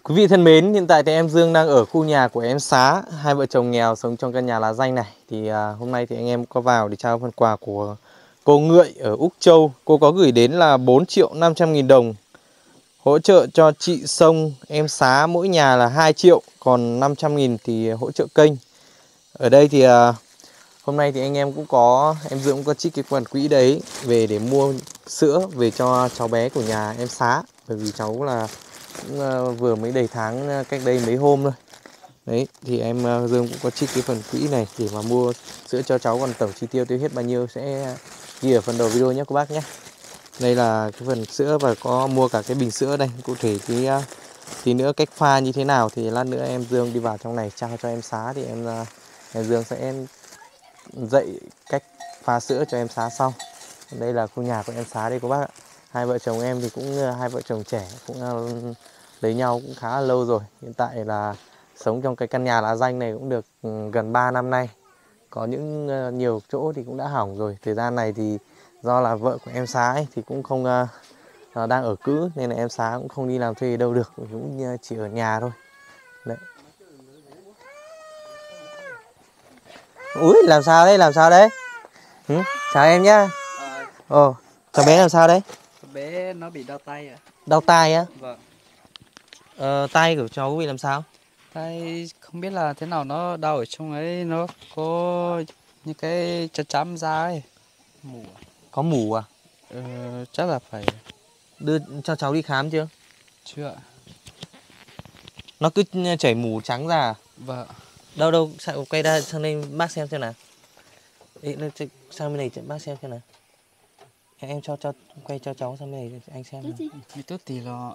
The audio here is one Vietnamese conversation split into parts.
Quý vị thân mến, hiện tại thì em Dương đang ở khu nhà của em Xá, hai vợ chồng nghèo sống trong căn nhà lá danh này. Thì hôm nay thì anh em có vào để trao phần quà của cô Ngợi ở Úc Châu. Cô có gửi đến là 4.500.000 đồng hỗ trợ cho chị Sông em Xá, mỗi nhà là 2 triệu, còn 500.000 thì hỗ trợ kênh. Ở đây thì hôm nay thì anh em cũng có, em Dương cũng có trích cái khoản quỹ đấy về để mua sữa về cho cháu bé của nhà em Xá. Bởi vì cháu là cũng vừa mới đầy tháng, cách đây mấy hôm thôi. Đấy, thì em Dương cũng có trích cái phần quỹ này để mà mua sữa cho cháu, còn tổng chi tiêu tiêu hết bao nhiêu sẽ ghi ở phần đầu video nhé các bác nhé. Đây là cái phần sữa và có mua cả cái bình sữa đây. Cụ thể cái tí nữa cách pha như thế nào thì lát nữa em Dương đi vào trong này trao cho em Xá, thì em Dương sẽ dạy cách pha sữa cho em Xá sau. Đây là khu nhà của em Xá đây các bác ạ. Hai vợ chồng em thì cũng hai vợ chồng trẻ, cũng lấy nhau cũng khá là lâu rồi. Hiện tại là sống trong cái căn nhà lá danh này cũng được gần 3 năm nay. Có những nhiều chỗ thì cũng đã hỏng rồi. Thời gian này thì do là vợ của em Xá ấy, thì cũng không đang ở cữ, nên là em Xá cũng không đi làm thuê đâu được, cũng chỉ ở nhà thôi. Đấy. Ui, làm sao đấy, làm sao đấy? Chào em nhá. Ồ, cháu bé làm sao đấy? Cháu bé nó bị đau tay ạ. Đau tai á? Vâng. Tai của cháu bị làm sao? Tay không biết là thế nào, nó đau ở trong ấy, nó có những cái chấm chấm ra ấy. Mù à? Có mủ à? Chắc là phải. Đưa cho cháu đi khám chưa? Chưa ạ. Nó cứ chảy mủ trắng ra à? Vâng. Đâu đâu, quay ra sang đây bác xem nào. Ý, sang bên này bác xem nào. Em cho quay cho cháu sang bên này anh xem nào. Vì tốt thì là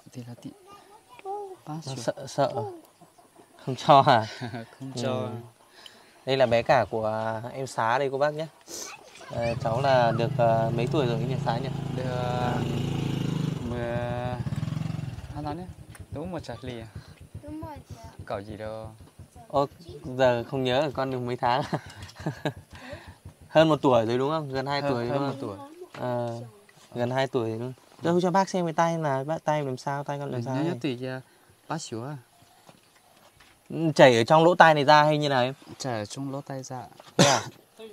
Sợ không cho à? không cho. Đây là bé cả của em Xá đây cô bác nhé. Cháu là được mấy tuổi rồi nhỉ Xá nhỉ? Được 10 anh nói nhé. Đúng một chặt lì. Cậu gì đâu. Ô, giờ không nhớ là con được mấy tháng. Hơn 1 tuổi rồi đúng không? Gần 2 tuổi đúng không? Hơn 1 tuổi. Gần 2 tuổi đúng không? Đâu cho bác xem cái tay là bác tay làm sao, tay con làm sao Nhớ tùy bác xíu à. Chảy ở trong lỗ tai này ra hay như nào em? Chảy ở trong lỗ tai ra. Thế à?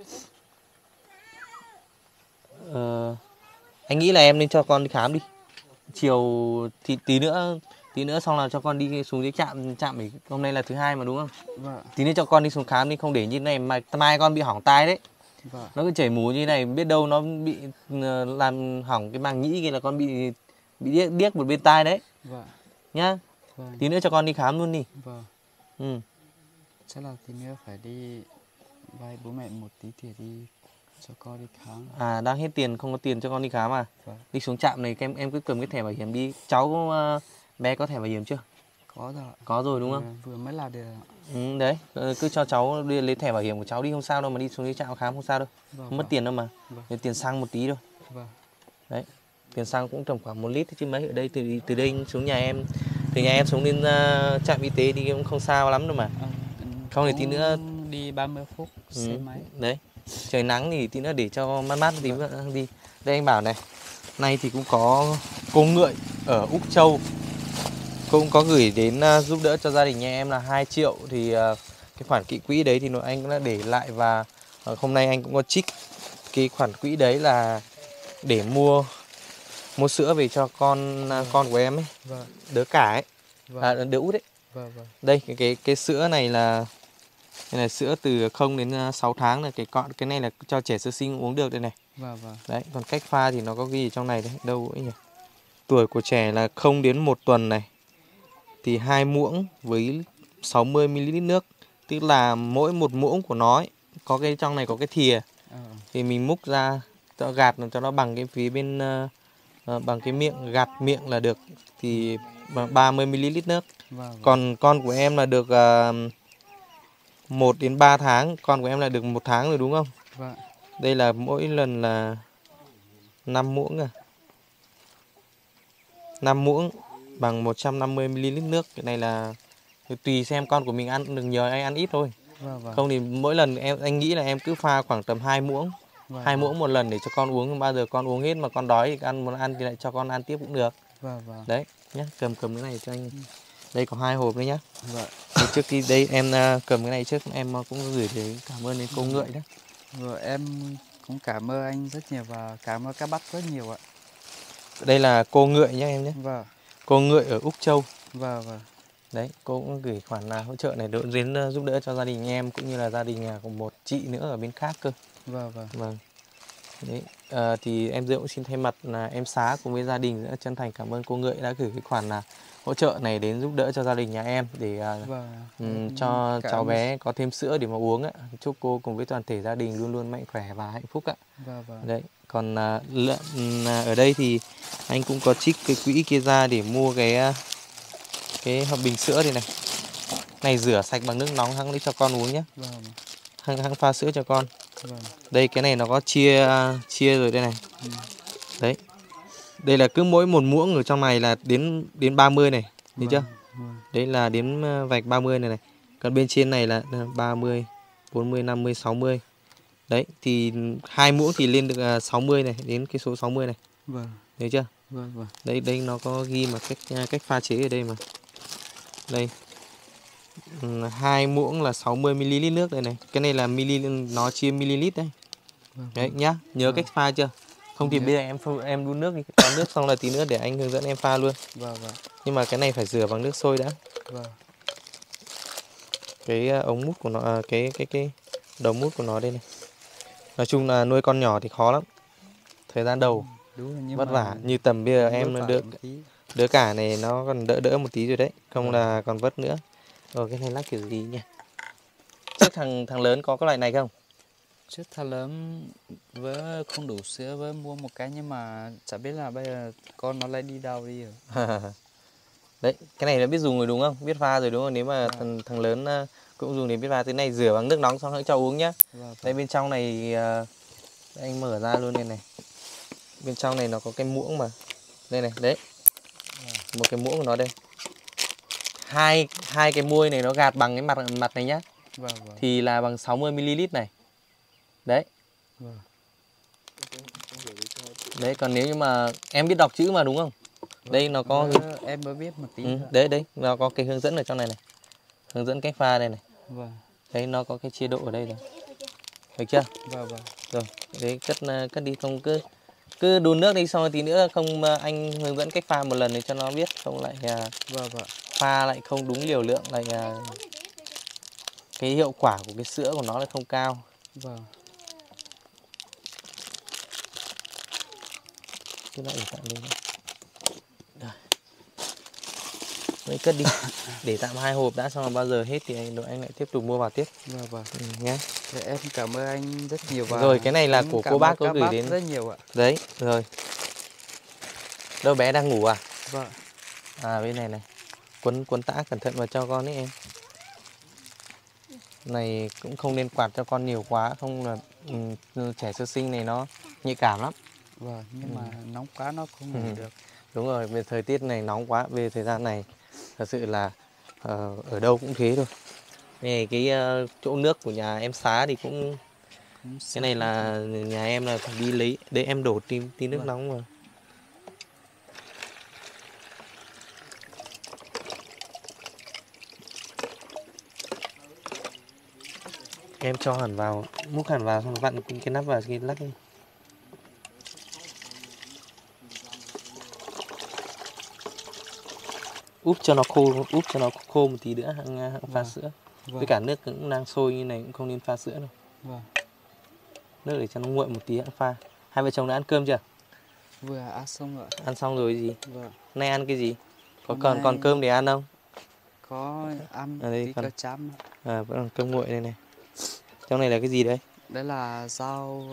Anh nghĩ là em nên cho con đi khám đi. Chiều thì tí nữa xong là cho con đi xuống dưới trạm để hôm nay là thứ hai mà đúng không? Vâng. Tí nữa cho con đi xuống khám đi, không để như này mà mai con bị hỏng tai đấy. Vâng. Nó cứ chảy mù như này, biết đâu nó bị làm hỏng cái màng nhĩ kia là con bị điếc một bên tai đấy. Vâng. Nhá. Vâng. Tí nữa cho con đi khám luôn đi. Vâng. Chắc là tí nữa phải đi vay bố mẹ một tí tiền đi cho con đi khám. À, đang hết tiền, không có tiền cho con đi khám à? Vâng. Đi xuống trạm này em cứ cầm cái thẻ bảo hiểm đi. Cháu bé có thẻ bảo hiểm chưa? Có rồi. Có rồi đúng không? Vừa mới là được. Đấy, cứ cho cháu đi lấy thẻ bảo hiểm của cháu đi, không sao đâu, mà đi xuống đi trạm khám không sao đâu. Không mất tiền đâu mà. Tiền xăng một tí thôi. Đấy, tiền xăng cũng tầm khoảng 1 lít chứ mấy. Ở đây từ đây xuống nhà em, từ nhà em xuống đến trạm y tế đi cũng không sao lắm đâu mà. Không thì tí nữa đi 30 phút xe máy. Đấy, trời nắng thì tí nữa để cho mát tí đi. Đây anh bảo này, nay thì cũng có cô Ngợi ở Úc Châu, cô cũng có gửi đến giúp đỡ cho gia đình nhà em là 2 triệu. Thì cái khoản quỹ đấy thì anh cũng đã để lại, và hôm nay anh cũng có trích cái khoản quỹ đấy là để mua sữa về cho con của em ấy. Đứa cả ấy. Đứa út ấy. Đây cái sữa này là sữa từ 0 đến 6 tháng, là cái này là cho trẻ sơ sinh uống được đây này. Đấy, còn cách pha thì nó có ghi ở trong này đấy, đâu ấy nhỉ? Tuổi của trẻ là 0 đến 1 tuần này. Thì 2 muỗng với 60 ml nước, tức là mỗi một muỗng của nó ấy, có cái trong này có cái thìa. Thì mình múc ra cho gạt cho nó bằng cái phía bên bằng cái miệng, gạt miệng là được, thì 30 ml nước. Còn con của em là được 1 đến 3 tháng, con của em là được 1 tháng rồi đúng không? Đây là mỗi lần là 5 muỗng 5 muỗng bằng 150 ml nước. Cái này là tùy xem con của mình ăn được nhiều hay ăn ít thôi. Không thì mỗi lần anh nghĩ là em cứ pha khoảng tầm 2 muỗng. 2 muỗng một lần để cho con uống, không bao giờ con uống hết mà con đói thì muốn ăn thì lại cho con ăn tiếp cũng được. Đấy nhá, cầm cái này cho anh. Đây có 2 hộp đấy nhá. Vâng. Thì trước khi đây em cầm cái này trước, em cũng gửi đến cảm ơn đến cô Ngợi đấy. Rồi em cũng cảm ơn anh rất nhiều và cảm ơn các bác rất nhiều ạ. Đây là cô Ngợi nhá em nhé. Vâng. Cô Ngợi ở Úc Châu. Vâng vâng. Đấy, cô cũng gửi khoản hỗ trợ này đến giúp đỡ cho gia đình em cũng như là gia đình của một chị nữa ở bên khác cơ. Vâng vâng. Vâng. Đấy, thì em Dương cũng xin thay mặt là em Xá cùng với gia đình rất chân thành cảm ơn cô Ngợi đã gửi cái khoản hỗ trợ này đến giúp đỡ cho gia đình nhà em để cho cháu bé có thêm sữa để mà uống ạ. Chúc cô cùng với toàn thể gia đình luôn luôn mạnh khỏe và hạnh phúc ạ. Vâng vâng. Đấy, còn ở đây thì anh cũng có trích cái quỹ kia ra để mua cái hộp bình sữa đây này. Này rửa sạch bằng nước nóng hãng lấy cho con uống nhé. Vâng. Hãng pha sữa cho con. Vâng. Đây cái này nó có chia rồi đây này. Đấy. Đây là cứ mỗi một muỗng ở trong này là đến 30 này, thấy chưa? Đấy là đến vạch 30 này này. Còn bên trên này là 30, 40, 50, 60. Đấy, thì 2 muỗng thì lên được 60 này, đến cái số 60 này. Vâng. Thấy chưa? Vâng vâng. Đây nó có ghi mà cách pha chế ở đây mà. Đây. 2 muỗng là 60 ml nước đây này. Cái này là nó chia ml đấy. Đấy nhá, nhớ cách pha chưa? Không thì bây giờ em đun nước đi, đun nước xong là tí nữa để anh hướng dẫn em pha luôn. Vâng vâng. Nhưng mà cái này phải rửa bằng nước sôi đã. Vâng. Cái ống mút của nó cái đầu mút của nó đây này. Nói chung là nuôi con nhỏ thì khó lắm. Thời gian đầu vất vả, như tầm bây giờ em đứa cả này nó còn đỡ một tí rồi đấy, không là còn vất nữa. Rồi cái này lắc kiểu gì nhỉ? Trước thằng lớn có cái loại này không? Trước thằng lớn với không đủ sữa với mua một cái nhưng mà chả biết là bây giờ con nó lại đi đâu đi rồi. Đấy, cái này đã biết dùng rồi đúng không? Biết pha rồi đúng không? Nếu mà thằng lớn cũng dùng để biết pha, thế này rửa bằng nước nóng xong hãy cho uống nhá. Đây bên trong này anh mở ra luôn đây này. Bên trong này nó có cái muỗng mà. Đây này, đấy. Một cái muỗng của nó đây. Hai cái muôi này nó gạt bằng cái mặt này nhá. Thì là bằng 60 ml này. Đấy. Đấy, còn nếu như mà em biết đọc chữ mà đúng không? Đây nó có em mới biết một tí. Đấy, nó có cái hướng dẫn ở trong này này. Hướng dẫn cách pha đây này. Vâng. Đấy, nó có cái chế độ ở đây rồi. Được chưa? Vâng vâng. Rồi, đấy cất đi, không cứ đun nước đi, xong rồi tí nữa không anh hướng dẫn cách pha một lần để cho nó biết, không lại pha lại không đúng liều lượng, lại cái hiệu quả của cái sữa của nó lại không cao. Vâng. Cứ lại để tạm đây. Đấy, cất đi. Để tạm 2 hộp đã, xong rồi bao giờ hết thì anh lại tiếp tục mua vào tiếp. Vâng. Nhé. Thế em cảm ơn anh rất nhiều và rồi cái này là của cô bác có gửi đến rất nhiều ạ. Đấy, rồi. Đâu bé đang ngủ à? Vâng. À bên này này. Quấn tã cẩn thận vào cho con ấy em. Này cũng không nên quạt cho con nhiều quá, không là trẻ sơ sinh này nó nhạy cảm lắm. Vâng, nhưng mà nóng quá nó không ngủ được. Đúng rồi, về thời tiết này nóng quá, về thời gian này thật sự là ở đâu cũng thế thôi. Này cái chỗ nước của nhà em Xá thì cũng cái này là nhà em là phải đi lấy, để em đổ tí nước nóng vào. Em cho hẳn vào, múc hẳn vào, xong vặn cái nắp vào cái lắc đi. Úp cho nó khô một tí nữa hãng pha sữa. Với cả nước cũng đang sôi như này cũng không nên pha sữa đâu. Nước để cho nó nguội một tí hãng pha. Hai vợ chồng đã ăn cơm chưa? Vừa ăn xong rồi. Ăn xong rồi gì? Vâng. Nay ăn cái gì? Còn cơm để ăn không? Có ăn tí cơm chấm. Vẫn còn cơm nguội đây này. Trong này là cái gì đấy? Đấy là rau.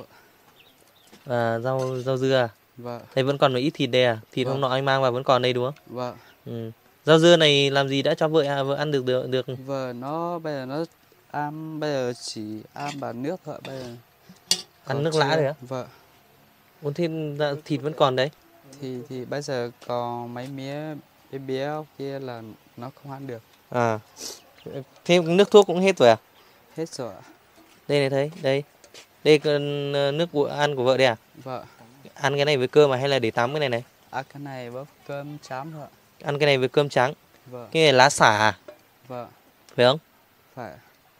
Rau dưa à? Vâng. Đây vẫn còn một ít thịt đây à? Thịt hôm nọ anh mang vào vẫn còn đây đúng không? Vâng. Rau dưa này làm gì đã cho vợ ăn được? Vâng, bây giờ nó ăn, bây giờ chỉ ăn bằng nước thôi, bây giờ ăn nước lã rồi á? Vâng. Ủa thêm thịt vẫn còn đấy? Thì bây giờ còn mấy mía bé kia là nó không ăn được. Thêm nước thuốc cũng hết rồi à? Hết rồi. Đây này thấy, đây nước ăn của vợ đây à? Vâng. Ăn cái này với cơm mà hay là để tắm cái này này? Ăn cái này với cơm trắng thôi. Ăn cái này với cơm trắng. Vâng. Cái này lá xả à? Vâng. Phải không? Phải.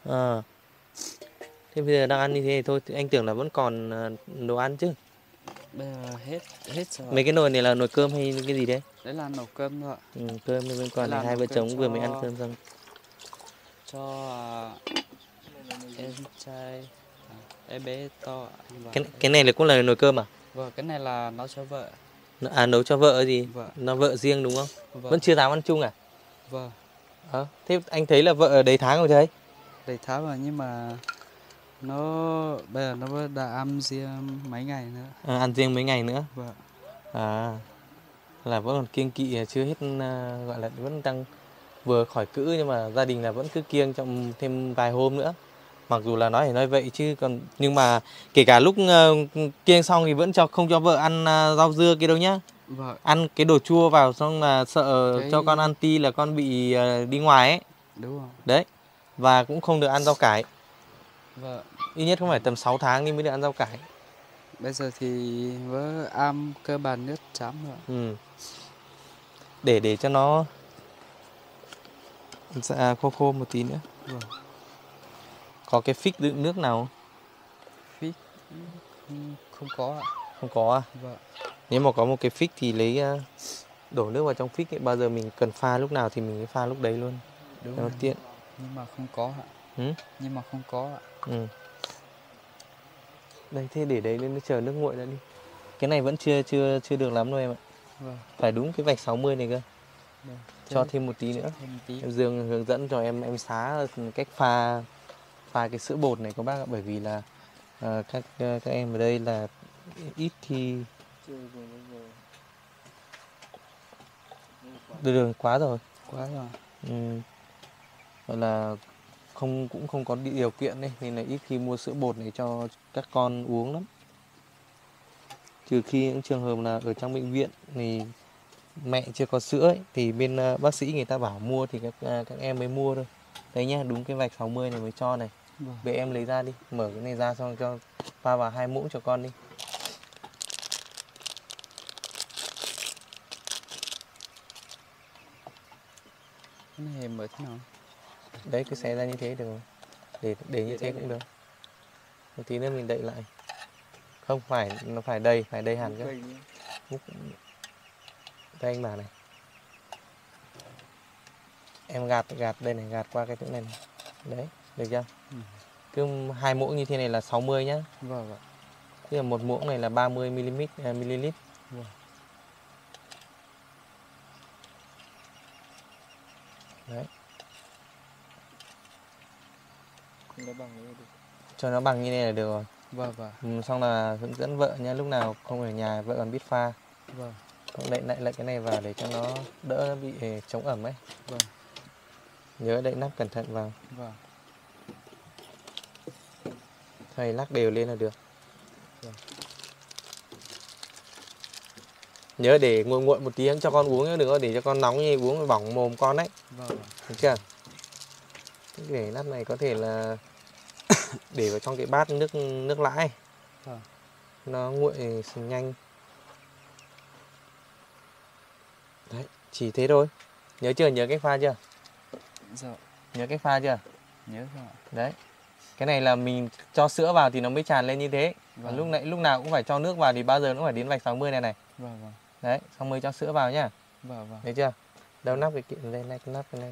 Thế bây giờ đang ăn như thế thôi, thì anh tưởng là vẫn còn đồ ăn chứ. Bây giờ hết rồi. Mấy cái nồi này là nồi cơm hay cái gì đấy? Đấy là nấu cơm thôi ạ. Cơm nên vẫn còn này, hai vợ chồng vừa mới ăn cơm xong. Cho em trai, em bé to. Cái này là cũng là nồi cơm à? Vâng, cái này là nấu cho vợ. À, nấu cho vợ gì? Vâng. Nó vợ riêng đúng không? Vâng. Vẫn chưa dám ăn chung à? Vâng. Thế anh thấy là vợ đầy tháng rồi đấy. Đầy tháng rồi nhưng mà bây giờ nó đã ăn riêng mấy ngày nữa. Ăn riêng mấy ngày nữa. Vâng. Là vẫn còn kiêng kỵ, chưa hết, gọi là vẫn đang vừa khỏi cữ, nhưng mà gia đình là vẫn cứ kiêng trong thêm vài hôm nữa. Mặc dù là nói vậy chứ còn, nhưng mà kể cả lúc kiêng xong thì vẫn không cho vợ ăn rau dưa kia đâu nhá. Vâng. Ăn cái đồ chua vào xong là sợ cho con ăn ti là con bị đi ngoài ấy. Đúng rồi. Đấy. Và cũng không được ăn rau cải. Vâng. Ít nhất cũng phải tầm 6 tháng thì mới được ăn rau cải. Bây giờ thì với ăn cơ bản nước chấm rồi. Để cho nó khô khô một tí nữa. Vâng. Có cái phích đựng nước nào không? Phích không có ạ. Không có à? Vâng. Nếu mà có một cái phích thì lấy đổ nước vào trong phích ấy, bao giờ mình cần pha lúc nào thì mình pha lúc đấy luôn. Đúng cho rồi. nó tiện. Nhưng mà không có ạ. Nhưng mà không có ạ. Đây, thế để đấy nên chờ nước nguội đã đi. Cái này vẫn chưa được lắm đâu em ạ. Vâng. Phải đúng cái vạch 60 này cơ. Vâng. Cho thêm một tí nữa. Em Dương hướng dẫn cho em xá cách pha cái sữa bột này các bác ạ, bởi vì là các em ở đây là ít khi đường quá rồi. Gọi là cũng không có điều kiện đấy, nên là ít khi mua sữa bột này cho các con uống lắm. Trừ khi những trường hợp là ở trong bệnh viện thì mẹ chưa có sữa ấy, thì bên bác sĩ người ta bảo mua thì các em mới mua thôi. Đấy nhá, đúng cái vạch 60 này mới cho này. Vậy em lấy ra đi, mở cái này ra xong cho pha vào 2 muỗng cho con đi. Cái này mở thế nào? Đấy, cứ xé ra như thế được rồi. Để như thế cũng được. Một tí nữa mình đậy lại. Không phải, nó phải đầy hẳn cơ. Đây anh bảo này. Em gạt đây này, gạt qua cái chỗ này này. Đấy, được chưa? Cứ 2 muỗng như thế này là 60 nhá. Vâng ạ. Tức là một muỗng này là 30 ml. Vâng. Đấy. Cho nó bằng như này là được rồi. Vâng. Xong là hướng dẫn vợ nha, lúc nào không ở nhà vợ còn biết pha. Vâng. Đậy cái này vào để cho nó đỡ bị chống ẩm ấy. Vâng. Nhớ đậy nắp cẩn thận vào. Vâng. Thầy lắc đều lên là được. Vâng. Nhớ để nguội một tiếng cho con uống nhé, đừng có để cho con nóng như uống bỏng mồm con đấy. Vâng. Được chưa? Để nắp này có thể là để vào trong cái bát nước lã. Vâng. Nó nguội nhanh. Đấy, chỉ thế thôi. Nhớ chưa? Nhớ cách pha chưa? Dạ. Nhớ cách pha chưa? Nhớ rồi. Đấy. Cái này là mình cho sữa vào thì nó mới tràn lên như thế. Vâng. Lúc nào cũng phải cho nước vào thì bao giờ nó cũng phải đến vạch 60 này này. Vâng. Đấy, xong mới cho sữa vào nhá. Vâng. Thấy chưa? Đâu nắp cái kiện đây, cái nắp này.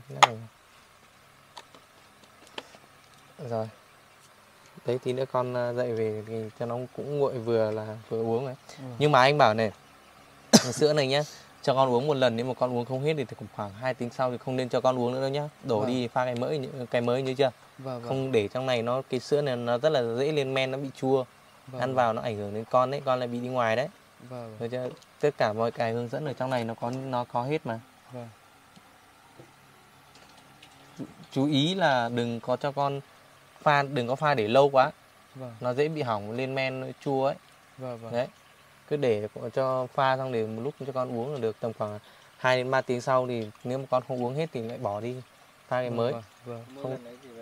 Rồi. Đấy, tí nữa con dậy về thì cho nó cũng nguội vừa uống này. Nhưng mà anh bảo này, sữa này nhá, cho con uống một lần, nếu mà con uống không hết thì khoảng 2 tiếng sau thì không nên cho con uống nữa đâu nhá. Đổ đi pha cái mới như chưa? Không để trong này cái sữa này nó rất là dễ lên men, nó bị chua. Ăn vào nó ảnh hưởng đến con đấy, con lại bị đi ngoài đấy. Được chưa? Tất cả mọi cái hướng dẫn ở trong này nó có hết mà. Chú ý là đừng có cho con đừng có pha để lâu quá. Nó dễ bị hỏng lên men, nó chua ấy. Đấy. Cứ để cho pha xong để một lúc cho con uống là được, tầm khoảng 2 đến 3 tiếng sau thì nếu mà con không uống hết thì lại bỏ đi pha cái mới. Không.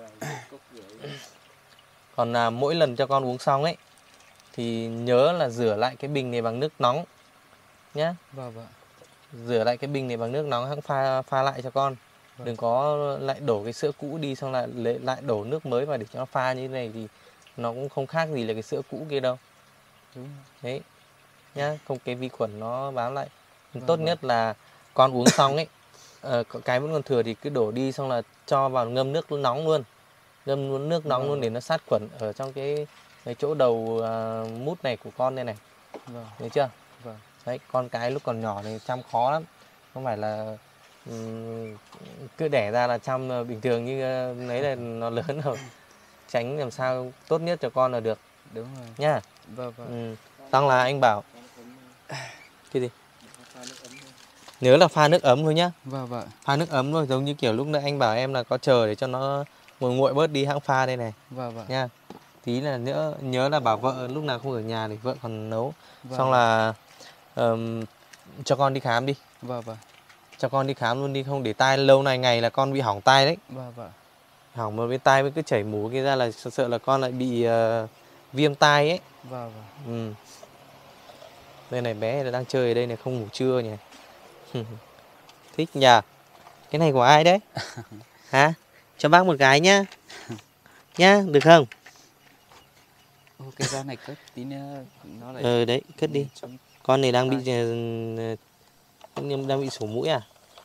Còn mỗi lần cho con uống xong ấy thì nhớ là rửa lại cái bình này bằng nước nóng nhá. rửa lại cái bình này bằng nước nóng, hẵng pha lại cho con. Đừng có lại đổ cái sữa cũ đi xong lại đổ nước mới vào để cho nó pha như thế này thì nó cũng không khác gì là cái sữa cũ kia đâu. Đúng. Đấy nhá, không cái vi khuẩn nó bám lại. Tốt nhất là con uống xong ấy, cái vẫn còn thừa thì cứ đổ đi xong là cho vào ngâm nước nóng luôn, ngâm nước nóng luôn để nó sát khuẩn ở trong cái chỗ đầu mút này của con đây này. Thấy chưa? Đấy, con cái lúc còn nhỏ thì chăm khó lắm, không phải là cứ đẻ ra là chăm bình thường như lấy là nó lớn rồi. Tránh làm sao tốt nhất cho con là được. Đúng rồi Nhá. Xong là anh bảo cái gì? Nhớ là pha nước ấm thôi nhá. Pha nước ấm thôi, giống như kiểu lúc nãy anh bảo em là có chờ để cho nó nguội bớt đi, hãng pha đây này. Nha. Tí là nhớ là bảo vợ lúc nào không ở nhà thì vợ còn nấu. Xong là cho con đi khám đi. Cho con đi khám luôn đi, không để tai lâu này ngày là con bị hỏng tai đấy. Hỏng một bên tai với cứ chảy mủ kia ra là sợ là con lại bị viêm tai ấy. Đây này, bé đang chơi ở đây này, không ngủ trưa nhỉ. Thích nhờ. Cái này của ai đấy? Hả? Cho bác một cái nhá. Nhá, được không? Cái da này cất tí nữa nó lại. Đấy, cất đi. Con này đang bị sổ mũi à?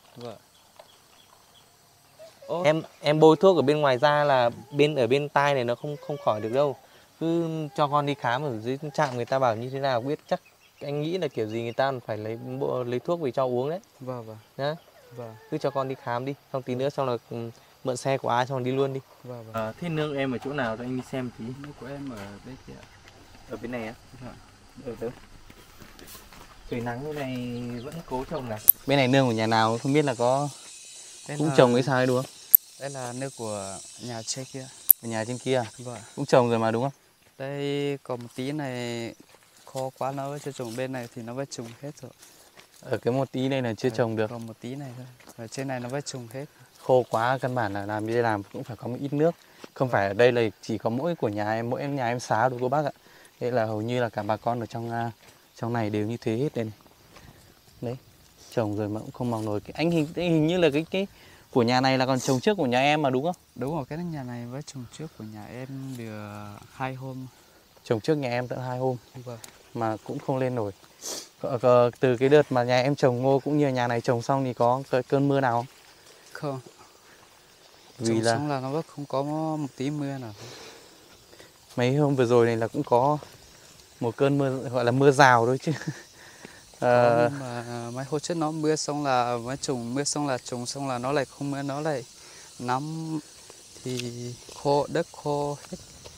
Em bôi thuốc ở bên ngoài da là ở bên tai này nó không khỏi được đâu. Cứ cho con đi khám ở dưới trạm người ta bảo như thế nào biết, chắc anh nghĩ là kiểu gì người ta phải lấy thuốc về cho uống đấy. Nhá. Cứ cho con đi khám đi, xong tí nữa xong là mượn xe của ai xong rồi đi luôn đi. Thế nương em ở chỗ nào cho anh đi xem tí? Nương của em ở đây kìa. Ở bên này á? Ở đâu? Trời nắng thế này vẫn cố trồng này. Bên này nương của nhà nào không biết là có cũng trồng cái sao ấy đúng không? Đây là nương của nhà trên kia. Nhà trên kia. Cũng trồng rồi mà đúng không? Đây còn một tí này khô quá nó mới chưa trồng, bên này thì nó mới trồng hết rồi. Ở cái một tí này là chưa trồng được. Còn một tí này thôi. Ở trên này nó mới trồng hết. Khô quá, căn bản là làm cũng phải có một ít nước. Không phải ở đây là chỉ có mỗi của nhà em, mỗi nhà em xá đúng cô bác ạ. Thế là hầu như là cả bà con ở trong này đều như thế hết đây này. Đấy, trồng rồi mà cũng không mọc nổi. Anh hình như là cái của nhà này là còn trồng trước của nhà em mà đúng không? Đúng rồi, cái nhà này với trồng trước của nhà em được 2 hôm. Trồng trước nhà em tận 2 hôm. Mà cũng không lên nổi. Từ cái đợt mà nhà em trồng ngô cũng như nhà này trồng xong thì có cơn mưa nào không? Không. Vì trồng là xong là nó vẫn không có một tí mưa nào. mấy hôm vừa rồi này là cũng có một cơn mưa gọi là mưa rào thôi chứ. Nhưng mà mấy hôm trước nó mưa xong là mới trồng, mưa xong là trồng xong là nó lại không mưa, nó lại nắm thì khô, đất khô hết.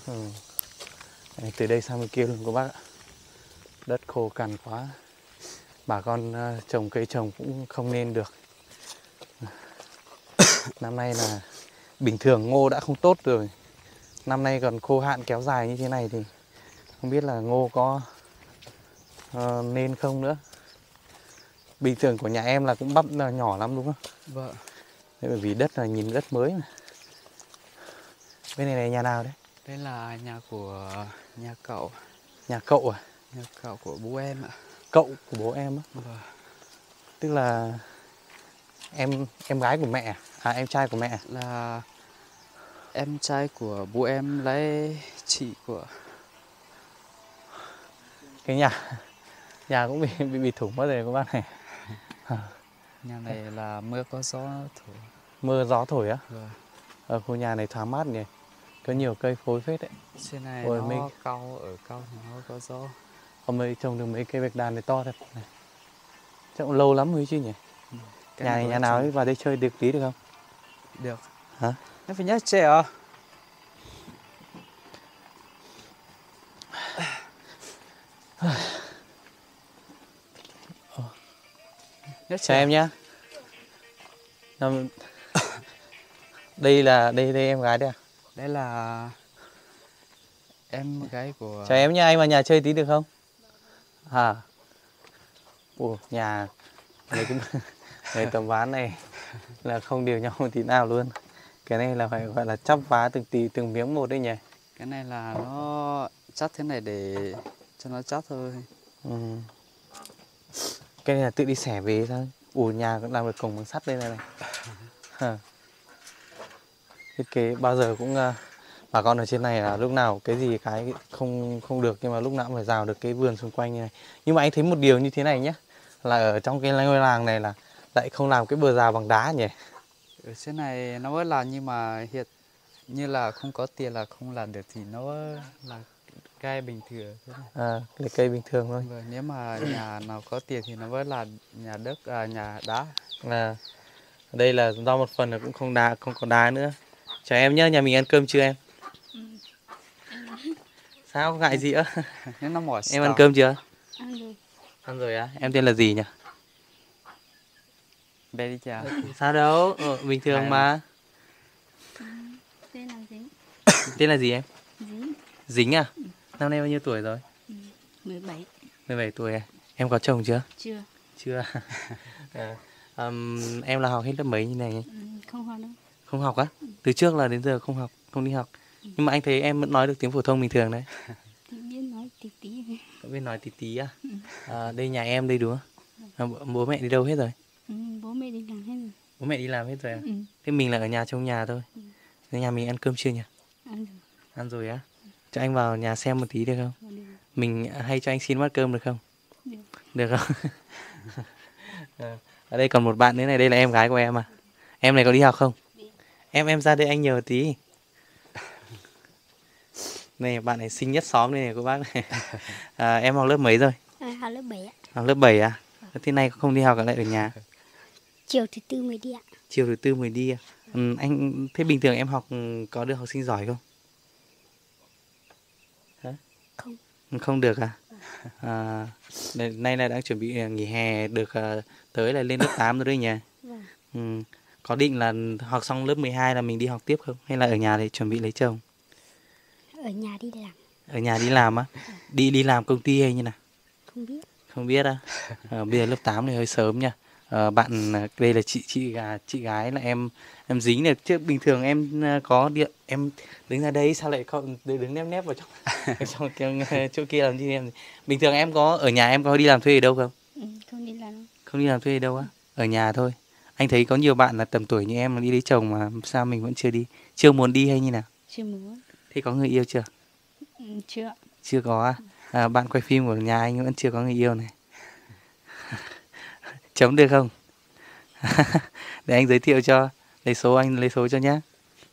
Từ đây sang bên kia luôn các bác ạ. Đất khô cằn quá. Bà con trồng cây trồng cũng không nên được. Năm nay là bình thường ngô đã không tốt rồi. Năm nay còn khô hạn kéo dài như thế này thì không biết là ngô có nên không nữa. Bình thường của nhà em là cũng bắp là nhỏ lắm đúng không? Vâng. Bởi vì đất là nhìn đất mới mà. Bên này là nhà nào đấy? Đây là nhà của nhà cậu. Nhà cậu à? Nhà cậu của bố em ạ. Cậu của bố em á? Vâng. Tức là em gái của mẹ à? Em trai của mẹ? Là em trai của bố em lấy chị của. Cái nhà cũng bị thủng mất rồi các bác này. Nhà này là mưa có gió thổi. Mưa gió thổi á? Vâng. Ở khu nhà này thoáng mát nhỉ. Có nhiều cây phối phết đấy. Trên này nó cao, ở cao thì nó có gió. Ông ấy trồng được mấy cây bạch đàn này to thật này. Chắc cũng lâu lắm rồi chứ nhỉ. Nhà nào ấy vào đây chơi được tí được không? Được. Hả? Em phải nhắc trẻ à? Chào em nhá. Đây em gái đấy à? Đây là em gái của. Chào em nhá, anh vào nhà chơi tí được không? Hả? Ủa, nhà cái tấm ván này là không đều nhau một tí nào luôn. Cái này là phải gọi là chắp vá từng miếng một đấy nhỉ. Cái này là nó chắt thế này để cho nó chắt thôi. Cái này là tự đi xẻ về sao? Nhà cũng làm được cổng bằng sắt đây này. Thiết kế bao giờ cũng bà con ở trên này là lúc nào cái gì cái không được, nhưng mà lúc nào cũng phải rào được cái vườn xung quanh như này. Nhưng mà anh thấy một điều như thế này nhé, là ở trong cái ngôi làng này là lại không làm cái bờ rào bằng đá nhỉ? Ở trên này nó vẫn làm, nhưng mà hiện như là không có tiền là không làm được, thì nó là cây bình thường. Cái cây bình thường thôi. Và nếu mà nhà nào có tiền thì nó vẫn là nhà đất, nhà đá. Đây là do một phần là cũng không có đá nữa. Chào em nhé, nhà mình ăn cơm chưa em? Sao ngại gì nữa? Nếu nó mỏi Em ăn cơm chưa? Ăn rồi. Ăn rồi á. Em tên là gì nhỉ? Bé đi chào. Sao đâu, bình thường mà. Tên là Dính. Tên là gì em? Dính. Dính à? Năm nay bao nhiêu tuổi rồi? 17. 17 tuổi à? Em có chồng chưa? Chưa. Chưa. Em là học hết lớp mấy như này? Không học đâu. Không học á? Từ trước là đến giờ không học, không đi học. Nhưng mà anh thấy em vẫn nói được tiếng phổ thông bình thường đấy. Tự nhiên nói tí tí. Có biết nói tí tí à? Đây nhà em đây đúng không? Bố mẹ đi đâu hết rồi? Bố mẹ đi làm hết rồi. Bố mẹ đi làm hết rồi à? Thế mình là ở nhà trong nhà thôi. Thế nhà mình ăn cơm chưa nhỉ? Ăn rồi. Ăn rồi á? Cho anh vào nhà xem một tí được không? Được. Mình hay cho anh xin bát cơm được không? Được. Được không? Ở đây còn một bạn nữa này, đây là em gái của em à? Em này có đi học không? Em ra đây anh nhờ tí. Này bạn này xinh nhất xóm đây này cô bác này. Em học lớp mấy rồi? Học lớp 7 ạ. Học lớp 7 à? Thế nay không đi học lại ở nhà? Chiều thứ tư mới đi ạ. Chiều thứ tư mới đi à? Anh thế bình thường em học có được học sinh giỏi không? Hả? Không. Không được à? Nay là đang chuẩn bị nghỉ hè được tới là lên lớp 8 rồi đấy nhỉ? Vâng. Có định là học xong lớp 12 là mình đi học tiếp không? Hay là ở nhà để chuẩn bị lấy chồng? Ở nhà đi làm. Ở nhà đi làm á? Đi làm công ty hay như nào? Không biết. Không biết à? Bây giờ lớp 8 thì hơi sớm nha. Bạn đây là chị gái là em Dính này. Trước bình thường em có điện em đứng ra đây sao lại không đứng nép nép vào trong chỗ kia làm gì em? Bình thường em có ở nhà em có đi làm thuê ở đâu không? Không đi làm. Không đi làm thuê ở đâu á? Ở nhà thôi. Anh thấy có nhiều bạn là tầm tuổi như em mà đi lấy chồng mà sao mình vẫn chưa đi? Chưa muốn đi hay như nào? Chưa muốn. Thế có người yêu chưa? Chưa. Chưa có à? Bạn quay phim của nhà anh vẫn chưa có người yêu này. Chấm được không? Để anh giới thiệu cho. Anh lấy số cho nhá.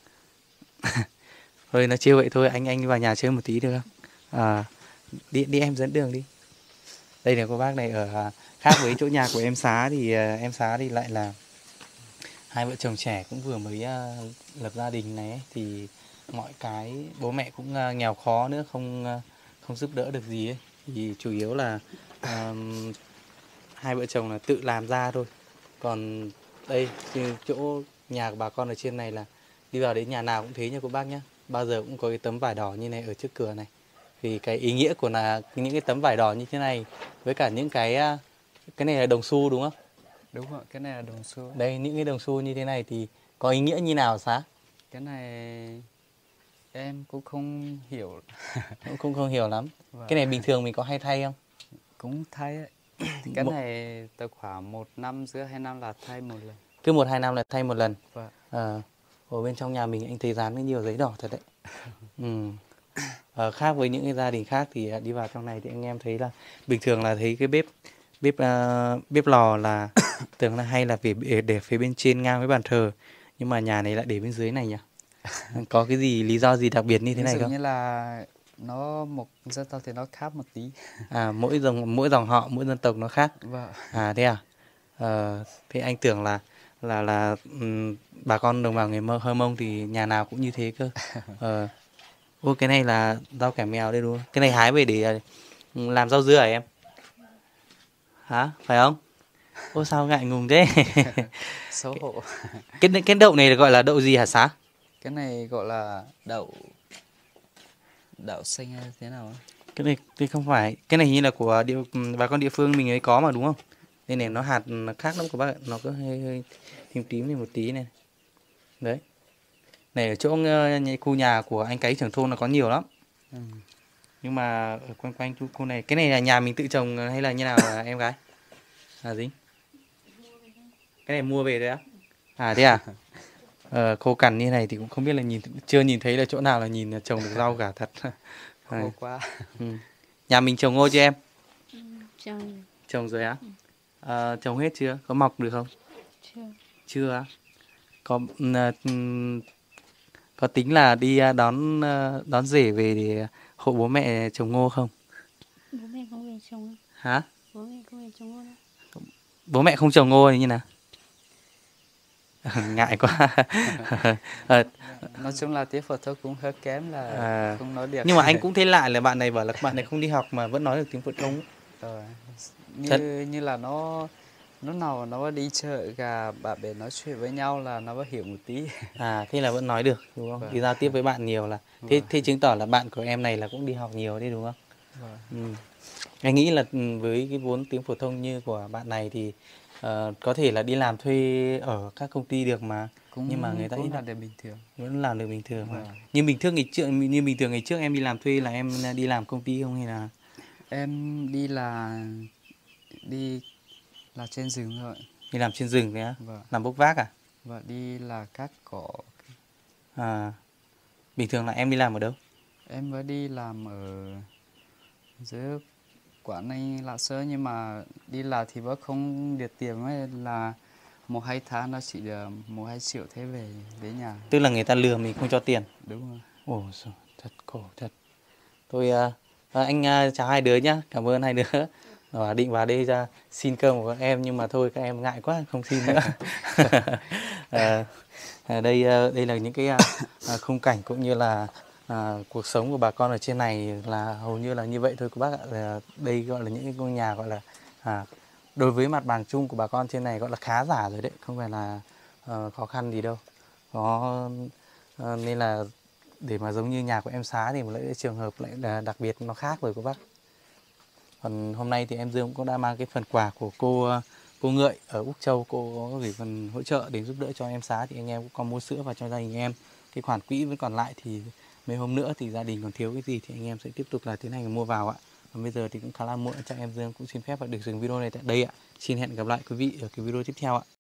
Thôi nó chiêu vậy thôi, anh vào nhà chơi một tí được không? Đi em dẫn đường đi. Đây là cô bác này ở khác với chỗ nhà của em Xá thì em Xá thì lại là hai vợ chồng trẻ cũng vừa mới lập gia đình này ấy, thì mọi cái bố mẹ cũng nghèo khó nữa, không giúp đỡ được gì ấy, thì chủ yếu là hai vợ chồng là tự làm ra thôi. Còn đây chỗ nhà của bà con ở trên này là đi vào đến nhà nào cũng thế nha cô bác nhé, bao giờ cũng có cái tấm vải đỏ như này ở trước cửa này. Vì cái ý nghĩa của là những cái tấm vải đỏ như thế này với cả những cái này là đồng xu đúng không? Đúng rồi, cái này là đồng xu. Đây, những cái đồng xu như thế này thì có ý nghĩa như nào Xá? Cái này em cũng không hiểu. Cũng không hiểu lắm. Vâng. Cái này bình thường mình có hay thay không? Cũng thay ấy. Cái này tầm khoảng 1 năm giữa 2 năm là thay một lần. Cứ 1-2 năm là thay một lần. Vâng. Ở bên trong nhà mình anh thấy dán cái nhiều giấy đỏ thật đấy. Khác với những cái gia đình khác thì đi vào trong này thì anh em thấy là bình thường là thấy cái bếp lò là tưởng là hay là để phía bên trên ngang với bàn thờ, nhưng mà nhà này lại để bên dưới này nhỉ? Có cái gì lý do gì đặc biệt như thế này không? Ví dụ như là nó một dân tộc thì nó khác một tí. Mỗi dòng họ, mỗi dân tộc nó khác. Vâng. Thế à? Thế anh tưởng là bà con đồng bào người Hơ Mông thì nhà nào cũng như thế cơ. Cái này là rau cải mèo đây đúng không? Cái này hái về để làm rau dưa hả em? Hả? Phải không? Sao ngại ngùng thế? Xấu hổ. Cái đậu này gọi là đậu gì hả Xá? Cái này gọi là đậu xanh hay thế nào ấy? Cái này thì không phải. Cái này như là của bà con địa phương mình ấy có mà đúng không? Đây này nó hạt khác lắm của bác ạ. Nó có hơi tím tím lên một tí này. Đấy. Này ở chỗ khu nhà của anh Cái trưởng thôn là có nhiều lắm. Nhưng mà ở quanh khu này, cái này là nhà mình tự trồng hay là như nào em gái? Dính. Cái này mua về đấy á? À thế à? Khô cằn như này thì cũng không biết là chưa nhìn thấy là chỗ nào là nhìn trồng được rau cả thật. Khô quá. Nhà mình trồng ngô chưa em? Trồng Trồng rồi á? Trồng hết chưa? Có mọc được không? chưa. Chưa á? Có có tính là đi đón rể về để hộ bố mẹ trồng ngô không? Bố mẹ không về trồng đâu. Hả? Bố mẹ không về trồng ngô đâu. Bố mẹ không trồng ngô thì như nào? Ngại quá. Nói chung là tiếng phổ thông cũng hơi kém là không nói được. Nhưng mà anh cũng thấy lạ là bạn này bảo là bạn này không đi học mà vẫn nói được tiếng phổ thông. Như là nó nào nó đi chợ gà bạn bè nói chuyện với nhau là nó có hiểu một tí. Thế là vẫn nói được đúng không? Đi giao tiếp với bạn nhiều là thế chứng tỏ là bạn của em này là cũng đi học nhiều đấy đúng không? Anh nghĩ là với cái vốn tiếng phổ thông như của bạn này thì có thể là đi làm thuê ở các công ty được mà. Nhưng mà người ta cũng làm được bình thường. Vẫn làm được bình thường mà. Như bình thường ngày trước em đi làm thuê là em đi làm công ty không hay là em đi là trên rừng thôi. đi làm trên rừng đấy á? Làm bốc vác à? Và đi là cắt cỏ. Bình thường là em đi làm ở đâu? Em mới đi làm ở dưới Quảng Ninh, Lạng Sơn, nhưng mà đi làm thì vẫn không được tiền, ấy là 1-2 tháng nó chỉ được 1-2 triệu thế về nhà. Tức là người ta lừa mình không cho tiền. Đúng rồi. Ồ, thật khổ thật. Tôi anh chào hai đứa nhá, cảm ơn hai đứa. Định vào đây ra xin cơm của các em nhưng mà thôi các em ngại quá không xin nữa. Đây là những cái khung cảnh cũng như là cuộc sống của bà con ở trên này là hầu như là như vậy thôi các bác ạ. Đây gọi là những cái ngôi nhà gọi là đối với mặt bằng chung của bà con trên này gọi là khá giả rồi đấy, không phải là khó khăn gì đâu. Nên là để mà giống như nhà của em Xá thì một lại trường hợp lại là đặc biệt nó khác rồi các bác. Còn hôm nay thì em Dương cũng đã mang cái phần quà của cô Ngợi ở Úc Châu, cô có gửi phần hỗ trợ đến giúp đỡ cho em Xá, thì anh em cũng có mua sữa vào cho gia đình em. Cái khoản quỹ vẫn còn lại thì mấy hôm nữa thì gia đình còn thiếu cái gì thì anh em sẽ tiếp tục là tiến hành mua vào ạ. Còn bây giờ thì cũng khá là muộn, chắc em Dương cũng xin phép và được dừng video này tại đây ạ. Xin hẹn gặp lại quý vị ở cái video tiếp theo ạ.